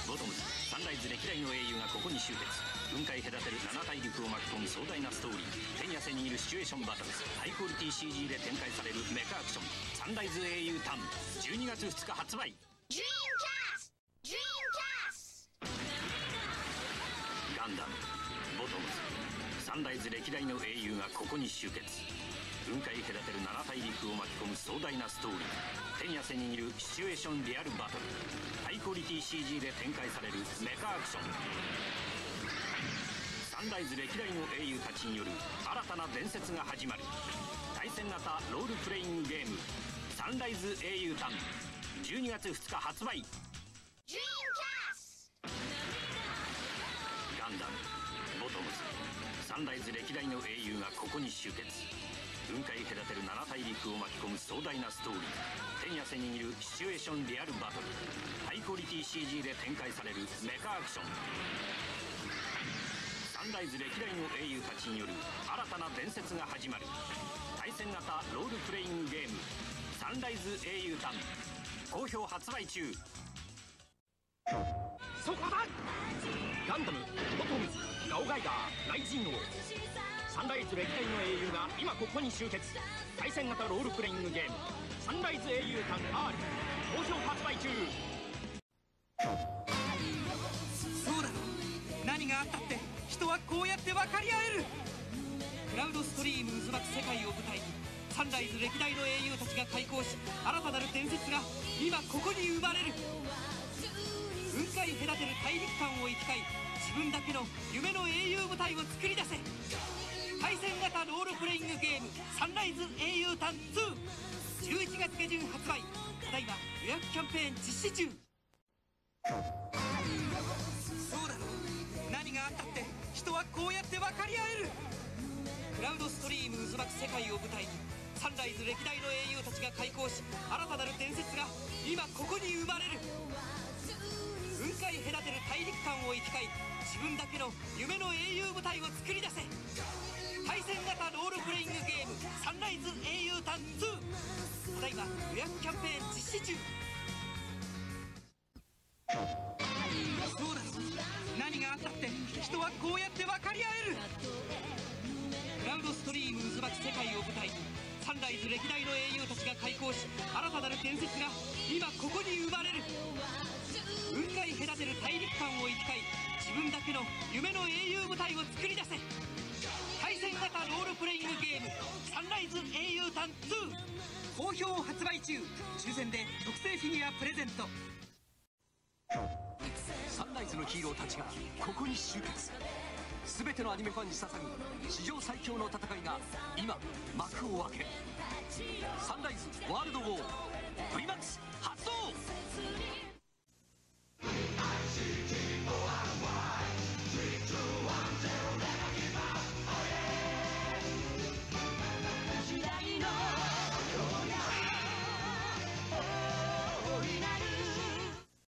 ボトムズ、サンライズ歴代の英雄がここに集結。雲海隔てる7大陸を巻き込む壮大なストーリー。天や背にいるシチュエーションバトル。ハイクオリティ CG で展開されるメカアクション。サンライズ英雄タン、12月2日発売。ガンダム、ボトムズ、サンライズ歴代の英雄がここに集結。雲海隔てる7大陸を巻き込む壮大なストーリー。天や背にいるシチュエーションリアルバトル。ハイクオリティ CG で展開されるメカアクション。サンライズ歴代の英雄たちによる新たな伝説が始まる。対戦型ロールプレイングゲーム「サンライズ英雄タン」12月2日発売。ガンダム、ボトムズ、サンライズ歴代の英雄がここに集結。雲海隔てる7大陸を巻き込む壮大なストーリー。天や背にいるシチュエーションリアルバトル。ハイクオリティ CG で展開されるメカアクション。サンライズ歴代の英雄たちによる新たな伝説が始まる。対戦型ロールプレイングゲーム「サンライズ英雄タン」好評発売中。 そこだ！ガンダム、ボトムズ、ガオガイガー、雷神王、サンライズ歴代の英雄が今ここに集結。対戦型ロールプレイングゲーム「サンライズ英雄タン R」好評発売中。 そうだろ、何があったって人はこうやって分かり合える。クラウドストリーム渦巻く世界を舞台にサンライズ歴代の英雄たちが開校し、新たなる伝説が今ここに生まれる。雲海隔てる大陸間を行き交い、自分だけの夢の英雄部隊を作り出せ。対戦型ロールプレイングゲーム「サンライズ英雄タン2」11月下旬発売。ただいま予約キャンペーン実施中。そうだろ、何があったって人はこうやって分かり合える。クラウドストリーム渦巻く世界を舞台にサンライズ歴代の英雄たちが開校し、新たなる伝説が今ここに生まれる。雲海隔てる大陸間を行き交い、自分だけの夢の英雄部隊を作り出せ。対戦型ロールプレイングゲーム「サンライズ英雄タン2」ただいま予約キャンペーン実施中。そうだろ、何があったって人はこうやって分かり合える。クラウドストリーム渦巻く世界を舞台にサンライズ歴代の英雄たちが開校し、新たなる伝説が今ここに生まれる。雲海隔てる大陸間を行き交い、自分だけの夢の英雄部隊を作り出せ。対戦型ロールプレイングゲーム「サンライズ英雄タン2」好評発売中。抽選で特製フィギュアプレゼント。 サンライズのヒーローたちがここに集結。全てのアニメファンに捧ぐ史上最強の戦いが今幕を開ける。サンライズワールドウォー VMAX 発動。